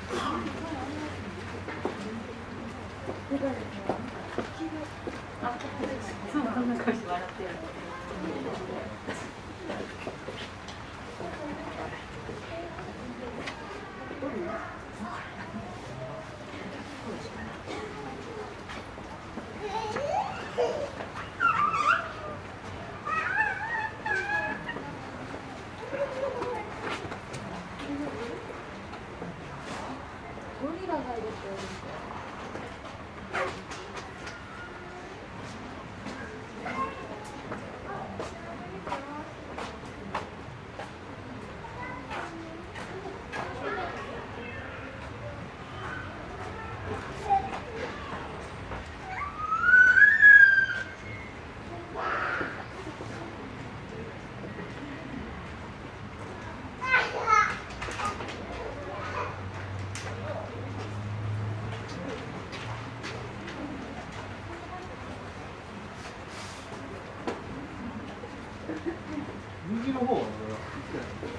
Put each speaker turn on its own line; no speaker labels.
そう、こんな顔して笑ってる。
ゴリラがいるって
右の方は俺は行ってない。